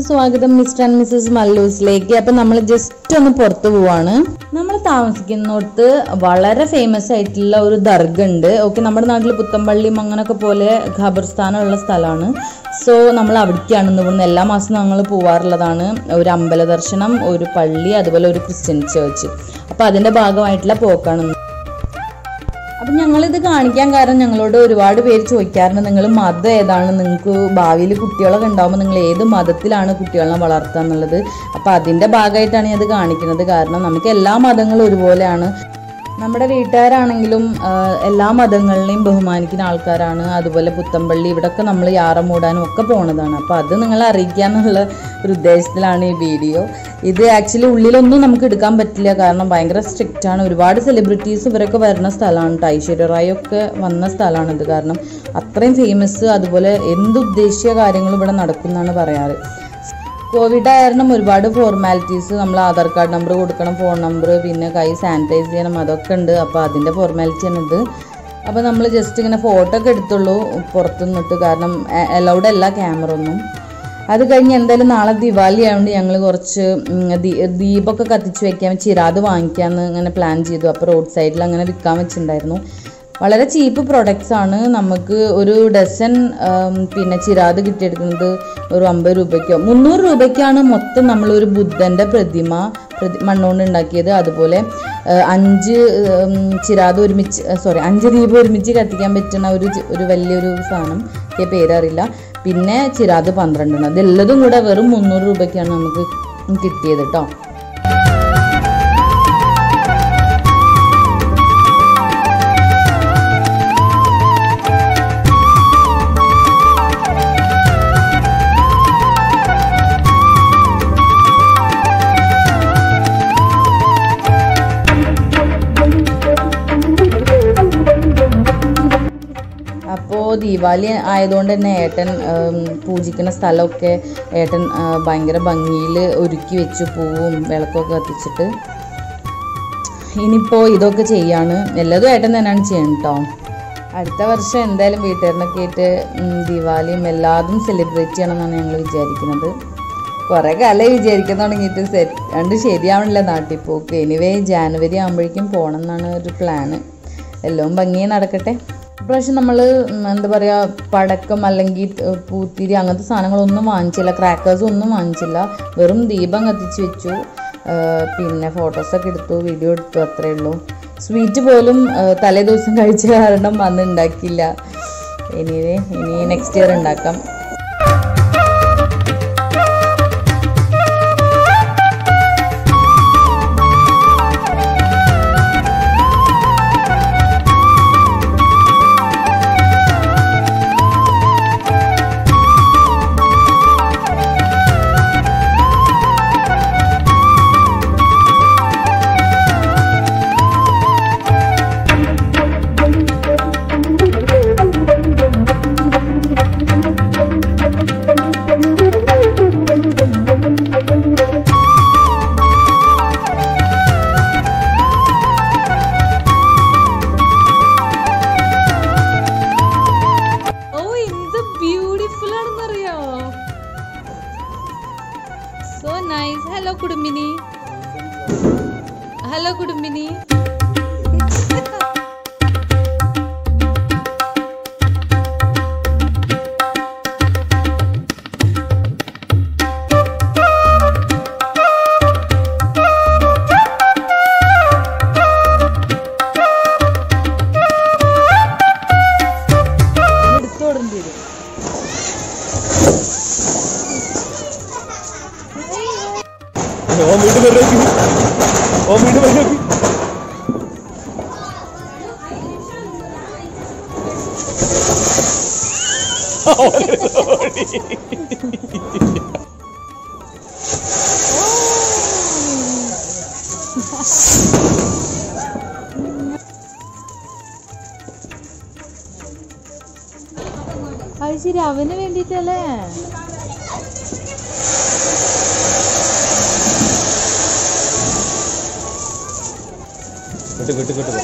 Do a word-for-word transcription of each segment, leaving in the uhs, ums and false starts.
സ്വാഗതം mister and Mrs മല്ലൂസിലേക്ക്. അപ്പം നമ്മൾ ജസ്റ്റ് ഒന്ന് പുറത്തു പോവാണ്. നമ്മൾ താമസിക്കുന്നിടത്ത് വളരെ ഫേമസ് ആയിട്ടുള്ള ഒരു ദർഗ ഉണ്ട്. ഓക്കെ, നമ്മുടെ നാട്ടിൽ പുത്തമ്പള്ളിയും അങ്ങനെയൊക്കെ പോലെ ഖബർസ്ഥാനമുള്ള സ്ഥലമാണ്. സോ നമ്മൾ അവിടേക്കാണ് ഇന്ന് എല്ലാ മാസവും ഞങ്ങൾ പോവാറുള്ളതാണ്. ഒരു അമ്പല ദർശനം, ഒരു പള്ളി, അതുപോലെ ഒരു ക്രിസ്ത്യൻ ചേർച്ച്. അപ്പം അതിൻ്റെ ഭാഗമായിട്ടുള്ള പോക്കാണ്. അപ്പം ഞങ്ങളിത് കാണിക്കാൻ കാരണം ഞങ്ങളോട് ഒരുപാട് പേര് ചോദിക്കാറുണ്ട്, നിങ്ങൾ മതം ഏതാണ്, നിങ്ങൾക്ക് ഭാവിയിൽ കുട്ടികളൊക്കെ ഉണ്ടാകുമ്പോൾ നിങ്ങൾ ഏത് മതത്തിലാണ് കുട്ടികളെ വളർത്തുക എന്നുള്ളത്. അപ്പം അതിൻ്റെ ഭാഗമായിട്ടാണ് ഞാൻ ഇത് കാണിക്കുന്നത്. കാരണം നമുക്ക് എല്ലാ മതങ്ങളും ഒരുപോലെയാണ്. നമ്മുടെ വീട്ടുകാരാണെങ്കിലും എല്ലാ മതങ്ങളിലെയും ബഹുമാനിക്കുന്ന ആൾക്കാരാണ്. അതുപോലെ പുത്തമ്പള്ളി ഇവിടെയൊക്കെ നമ്മൾ യാറ മൂടാനും ഒക്കെ പോണതാണ്. അപ്പോൾ അത് നിങ്ങളെ അറിയിക്കുക എന്നുള്ള ഒരു ഉദ്ദേശത്തിലാണ് ഈ വീഡിയോ. ഇത് ആക്ച്വലി ഉള്ളിലൊന്നും നമുക്ക് എടുക്കാൻ പറ്റില്ല, കാരണം ഭയങ്കര സ്ട്രിക്റ്റ് ആണ്. ഒരുപാട് സെലിബ്രിറ്റീസ് ഇവരൊക്കെ വരുന്ന സ്ഥലമാണ്. ഐശ്വര്യ റായ് ഒക്കെ വന്ന സ്ഥലമാണിത്. കാരണം അത്രയും ഫേമസ്, അതുപോലെ എന്തുദ്ദേശിച്ച കാര്യങ്ങളും ഇവിടെ നടക്കുന്നതാണ് പറയാറ്. കോവിഡ് കാരണം ഒരുപാട് ഫോർമാലിറ്റീസ്, നമ്മൾ ആധാർ കാർഡ് നമ്പർ കൊടുക്കണം, ഫോൺ നമ്പർ, പിന്നെ കൈ സാനിറ്റൈസ് ചെയ്യണം, അതൊക്കെ ഉണ്ട്. അപ്പോൾ അതിൻ്റെ ഫോർമാലിറ്റിയാണ് ഇത്. അപ്പോൾ നമ്മൾ ജസ്റ്റ് ഇങ്ങനെ ഫോട്ടോ ഒക്കെ എടുത്തുള്ളൂ പുറത്തു നിന്നിട്ട്, കാരണം അലൗഡ് അല്ല ക്യാമറ ഒന്നും. അത് കഴിഞ്ഞ് എന്തായാലും നാളെ ദിവാലി ആയതുകൊണ്ട് ഞങ്ങൾ കുറച്ച് ദീപമൊക്കെ കത്തിച്ച് വെക്കാൻ ചിരാത് വാങ്ങിക്കാമെന്ന് ഇങ്ങനെ പ്ലാൻ ചെയ്തു. അപ്പോൾ റോഡ് സൈഡിൽ അങ്ങനെ വിൽക്കാൻ വെച്ചിട്ടുണ്ടായിരുന്നു. വളരെ ചീപ്പ് പ്രൊഡക്ട്സ് ആണ്. നമുക്ക് ഒരു ഡസൻ പിന്നെ ചിരാത് കിട്ടിയെടുക്കുന്നത് ഒരു അമ്പത് രൂപയ്ക്കോ മുന്നൂറ് രൂപയ്ക്കാണ് മൊത്തം നമ്മളൊരു ബുദ്ധൻ്റെ പ്രതിമ പ്രതി മണ്ണുകൊണ്ട് ഉണ്ടാക്കിയത്. അതുപോലെ അഞ്ച് ചിരാത് ഒരുമിച്ച് സോറി അഞ്ച് ദീപം ഒരുമിച്ച് കത്തിക്കാൻ പറ്റുന്ന ഒരു ഒരു വലിയൊരു സാധനം, എനിക്ക് പേരറിയില്ല. പിന്നെ ചിരാത് പന്ത്രണ്ടെണ്ണം. ഇതെല്ലതും കൂടെ വെറും മുന്നൂറ് രൂപയ്ക്കാണ് നമുക്ക് കിട്ടിയത് കേട്ടോ. അപ്പോൾ ദീപാവലി ആയതുകൊണ്ട് തന്നെ ഏട്ടൻ പൂജിക്കുന്ന സ്ഥലമൊക്കെ ഏട്ടൻ ഭയങ്കര ഭംഗിയിൽ ഒരുക്കി വെച്ചു, പൂവും വിളക്കൊക്കെ കത്തിച്ചിട്ട്. ഇനിയിപ്പോൾ ഇതൊക്കെ ചെയ്യാണ്. എല്ലാതും ഏട്ടൻ തന്നെയാണ് ചെയ്യണം കേട്ടോ. അടുത്ത വർഷം എന്തായാലും വീട്ടുകാരനൊക്കെ ആയിട്ട് ദീപാവലിയും എല്ലാതും സെലിബ്രേറ്റ് ചെയ്യണമെന്നാണ് ഞങ്ങൾ വിചാരിക്കുന്നത്. കുറേ കാലം വിചാരിക്കാൻ തുടങ്ങിയിട്ട് സെറ്റ് രണ്ട് ശരിയാവണില്ല നാട്ടിൽ പോക്ക്. എനിവേ ജാനുവരി ആകുമ്പോഴേക്കും പോകണം എന്നാണ് ഒരു പ്ലാന്. എല്ലാം ഭംഗിയെ നടക്കട്ടെ. ഇപ്രാവശ്യം നമ്മൾ എന്താ പറയുക, പടക്കം അല്ലെങ്കിൽ പൂത്തിരി അങ്ങനത്തെ സാധനങ്ങളൊന്നും വാങ്ങിച്ചില്ല, ക്രാക്കേഴ്സും ഒന്നും വാങ്ങിച്ചില്ല. വെറും ദീപം കത്തിച്ച് വെച്ചു, പിന്നെ ഫോട്ടോസൊക്കെ എടുത്തു, വീഡിയോ എടുത്തു, അത്രയേ ഉള്ളൂ. സ്വീറ്റ് പോലും തലേ ദിവസം കഴിച്ച കാരണം വന്ന് ഉണ്ടാക്കിയില്ല. ഇനി ഇനി നെക്സ്റ്റ് ഇയർ ഉണ്ടാക്കാം. So nice. Hello Kudumbini. Hello Kudumbini. Oh, meet me, Rocky. Oh, meet me, Rocky. Oh, അത് ശരി, അവന് വേണ്ടിട്ടല്ലേ. Good, good, good.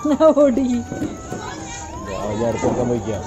ഓടി ഞാൻ അടുത്തെടുക്കാൻ പോയിക്കാം.